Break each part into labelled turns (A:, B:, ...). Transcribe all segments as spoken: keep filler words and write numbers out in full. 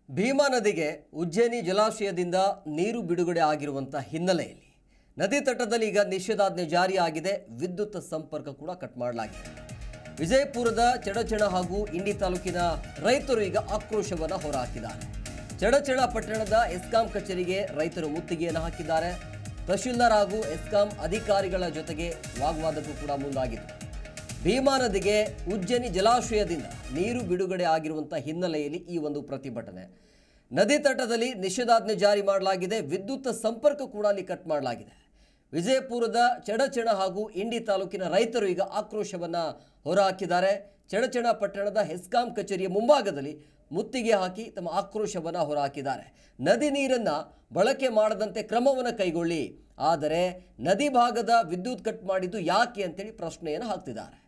A: ಭೀಮಾ ನದಿಗೆ ಉಜ್ಜಯಿನಿ ಜಲಾಶಯದಿಂದ ನೀರು ಬಿಡುಗಡೆ ಆಗಿರುವಂತ ಹಿನ್ನೆಲೆಯಲ್ಲಿ ನದಿ ತಟದಲ್ಲಿ ಈಗ ನಿಷೇಧಾಜ್ಞೆ ಜಾರಿಯಾಗಿದೆ. ವಿದ್ಯುತ್ ಸಂಪರ್ಕ ಕೂಡ ಕಟ್ ಮಾಡಲಾಗಿದೆ. ವಿಜಯಪುರದ ಚಡಚಣ ಹಾಗೂ ಇಂಡಿ ತಾಲೂಕಿನ ರೈತರು ಈಗ ಆಕ್ರೋಶವನ್ನು ಹೊರಹಾಕಿದ್ದಾರೆ. ಚಡಚಣ ಪಟ್ಟಣದ ಎಸ್ಕಾಂ ಕಚೇರಿಗೆ ರೈತರು ಮುತ್ತಿಗೆಯನ್ನು ಹಾಕಿದ್ದಾರೆ. ತಹಶೀಲ್ದಾರ್ ಹಾಗೂ ಎಸ್ಕಾಂ ಅಧಿಕಾರಿಗಳ ಜೊತೆಗೆ ವಾಗ್ವಾದಕ್ಕೂ ಕೂಡ ಮುಂದಾಗಿತ್ತು. ಭೀಮಾ ನದಿಗೆ ಉಜ್ಜಯಿನಿ ಜಲಾಶಯದಿಂದ ನೀರು ಬಿಡುಗಡೆ ಆಗಿರುವಂಥ ಹಿನ್ನೆಲೆಯಲ್ಲಿ ಈ ಒಂದು ಪ್ರತಿಭಟನೆ. ನದಿ ತಟದಲ್ಲಿ ನಿಷೇಧಾಜ್ಞೆ ಜಾರಿ ಮಾಡಲಾಗಿದೆ. ವಿದ್ಯುತ್ ಸಂಪರ್ಕ ಕೂಡ ಅಲ್ಲಿ ಕಟ್ ಮಾಡಲಾಗಿದೆ. ವಿಜಯಪುರದ ಚಡಚಣ ಹಾಗೂ ಇಂಡಿ ತಾಲೂಕಿನ ರೈತರು ಈಗ ಆಕ್ರೋಶವನ್ನು ಹೊರಹಾಕಿದ್ದಾರೆ. ಚಡಚಣ ಪಟ್ಟಣದ ಹೆಸ್ಕಾಂ ಕಚೇರಿಯ ಮುಂಭಾಗದಲ್ಲಿ ಮುತ್ತಿಗೆ ಹಾಕಿ ತಮ್ಮ ಆಕ್ರೋಶವನ್ನು ಹೊರಹಾಕಿದ್ದಾರೆ. ನದಿ ನೀರನ್ನು ಬಳಕೆ ಮಾಡದಂತೆ ಕ್ರಮವನ್ನು ಕೈಗೊಳ್ಳಿ, ಆದರೆ ನದಿ ಭಾಗದ ವಿದ್ಯುತ್ ಕಟ್ ಮಾಡಿದ್ದು ಯಾಕೆ ಅಂತೇಳಿ ಪ್ರಶ್ನೆಯನ್ನು ಹಾಕ್ತಿದ್ದಾರೆ.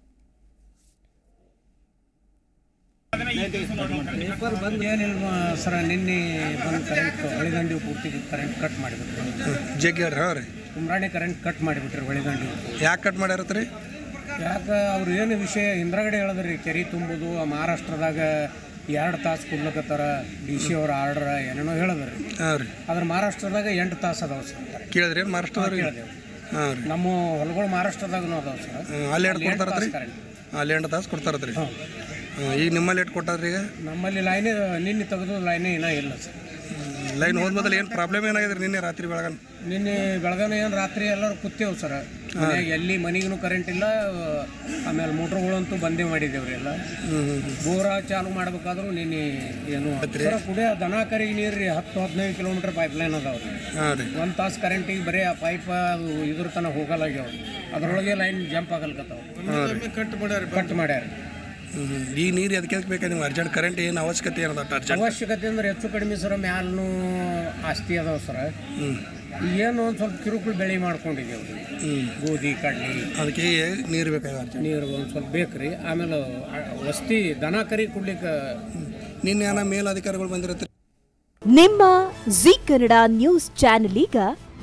B: ಪೇಪರ್ ಬಂದು ಏನಿಲ್ಲ ಸರ, ನಿನ್ನೆ ಬಂದು ಕರೆಂಟ್ ಹೊಳೆದಂಡಿ ಪೂರ್ತಿ ಕರೆಂಟ್ ಕಟ್ ಮಾಡಿಬಿಟ್ರು.
C: ಜಗ್ಗ್ಯಾರ ಹಾಂ ರೀ,
B: ಕುಮ್ರಾಣಿ ಕರೆಂಟ್ ಕಟ್ ಮಾಡಿಬಿಟ್ರಿ ಹೊಳೆದಂಡಿ.
C: ಯಾಕೆ ಕಟ್ ಮಾಡ್ಯಾರತ್ರಿ?
B: ಯಾಕೆ ಅವ್ರು ಏನು ವಿಷಯ ಹಿಂದ್ರಗಡೆ ಹೇಳಿದ್ರಿ, ಕೆರೆ ತುಂಬೋದು ಮಹಾರಾಷ್ಟ್ರದಾಗ ಎರಡು ತಾಸು ಕೊಡ್ಲಕತ್ತಾರ, ಡಿ ಸಿ ಅವ್ರ ಆರ್ಡರ್ ಏನೇನೋ ಹೇಳಿದ್ರಿ. ಹಾಂ ರೀ, ಅದ್ರ ಮಹಾರಾಷ್ಟ್ರದಾಗ ಎಂಟು ತಾಸು ಅದಾವ ಸರ್.
C: ಕೇಳಿದ್ರಿ ಮಹಾರಾಷ್ಟ್ರದವ್ರು?
B: ಕೇಳಿದೆವು.
C: ಹಾಂ ರೀ,
B: ನಮ್ಮ ಹೊಲಗಳು ಮಹಾರಾಷ್ಟ್ರದಾಗೂ ಅದಾವ ಸರ್.
C: ಅಲ್ಲಿ ಎಂಟು ಕೊಡ್ತಾರತ್ರಿ? ಅಲ್ಲಿ ಎಂಟು ತಾಸು ಕೊಡ್ತಾರತ್ರಿ. ಹಾಂ, ಈಗ ನಿಮ್ಮಲ್ಲಿ ಎಷ್ಟು ಕೊಟ್ಟಾರ್ರಿ? ಈಗ ನಮ್ಮಲ್ಲಿ
B: ಲೈನೇ ನಿನ್ನೆ ತೆಗೆದು ಲೈನೇ ಇನ್ನೂ ಇಲ್ಲ ಸರ್.
C: ಲೈನ್ ಹೋದ ಮೊದಲು ಏನು ಪ್ರಾಬ್ಲಮ್ ಏನಾಗಿದ್ರಿ? ನಿನ್ನೆ ರಾತ್ರಿ ಬೆಳಗನ
B: ನಿನ್ನೆ ಬೆಳಗಾನ ಏನು ರಾತ್ರಿ ಎಲ್ಲರೂ ಕೂತೇವು ಸರ್. ಎಲ್ಲಿ ಮನೆಗೂ ಕರೆಂಟ್ ಇಲ್ಲ, ಆಮೇಲೆ ಮೋಟ್ರ್ಗಳಂತೂ ಬಂದೇ ಮಾಡಿದ್ದೇವ್ರಿ ಎಲ್ಲ. ಬೋರ ಚಾಲು ಮಾಡ್ಬೇಕಾದ್ರೂ ನಿನ್ನೆ ಏನು ಕುಡಿಯೋ ದನ ಕರಿಗೆ ನೀರು ರೀ ಹತ್ತು ಹದಿನೈದು ಕಿಲೋಮೀಟರ್ ಪೈಪ್ ಲೈನ್ ಅದಾವ್ರಿ. ಒಂದು ತಾಸು ಕರೆಂಟಿಗೆ ಬರೀ ಆ ಪೈಪ್ ಅದು ಇದ್ರ ತನಕ ಹೋಗಲ್ಲಾಗ್ಯಾವ, ಅದರೊಳಗೆ ಲೈನ್ ಜಂಪ್ ಆಗಲ್ಕತ್ತಾವ. ಕಟ್ ಮಾಡ್ಯಾರ ಕಟ್ ಮಾಡ್ಯಾರ
C: ಈ ನೀರು ಅದಕ್ಕೆ ಬೇಕಾ ನಿಮ್ಗೆ ಅರ್ಜೆಂಟ್ ಕರೆಂಟ್ ಏನು ಅವಶ್ಯಕತೆ ಏನದ? ಅರ್ಜೆಂಟ್
B: ಅವಶ್ಯಕತೆ ಅಂದ್ರೆ ಹೆಚ್ಚು ಕಡಿಮೆ ಸರ ಮ್ಯಾಲೂ ಆಸ್ತಿ ಅದಾವ ಸರ. ಏನು ಒಂದು ಸ್ವಲ್ಪ ಕಿರುಕುಳು ಬೆಳೆ ಮಾಡ್ಕೊಂಡಿದ್ದೇವೆ, ಗೋಧಿ ಕಡ್ಲಿ,
C: ಅದಕ್ಕೆ ನೀರು ಬೇಕಾಗ
B: ನೀರು ಒಂದು ಸ್ವಲ್ಪ ಬೇಕ್ರಿ. ಆಮೇಲೆ ವಸ್ತಿ ದನ ಕರಿ ಕುಡ್ಲಿಕ್ಕೆ
C: ನಿನ್ನೆ ಏನೋ ಮೇಲಧಿಕಾರಿಗಳು ಬಂದಿರುತ್ತೆ.
D: ನಿಮ್ಮ ಜಿ ಕನ್ನಡ ನ್ಯೂಸ್ ಚಾನೆಲ್ ಈಗ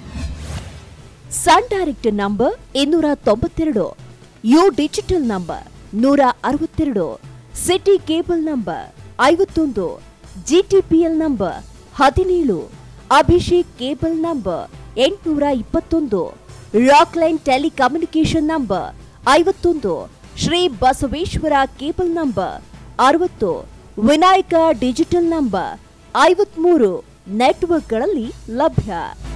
D: ಸನ್ ಡೈರೆಕ್ಟ್ ನಂಬರ್ ಇನ್ನೂರ ತೊಂಬತ್ತೆರಡು, ಯು ಡಿಜಿಟಲ್ ನಂಬರ್ ನೂರ ಅರವತ್ತೆರಡು, ಸಿಟಿ ಕೇಬಲ್ ನಂಬರ್ ಐವತ್ತೊಂದು, ಜಿಟಿಪಿಎಲ್ ನಂಬರ್ ಹದಿನೇಳು, ಅಭಿಷೇಕ್ ಕೇಬಲ್ ನಂಬರ್ ಎಂಟುನೂರ ಇಪ್ಪತ್ತೊಂದು, ರಾಕ್ಲೈನ್ ಟೆಲಿಕಮ್ಯುನಿಕೇಶನ್ ನಂಬರ್ ಐವತ್ತೊಂದು, ಶ್ರೀ ಬಸವೇಶ್ವರ ಕೇಬಲ್ ನಂಬರ್ ಅರವತ್ತು, ವಿನಾಯಕ ಡಿಜಿಟಲ್ ನಂಬರ್ ಐವತ್ಮೂರು ನೆಟ್ವರ್ಕ್ಗಳಲ್ಲಿ ಲಭ್ಯ.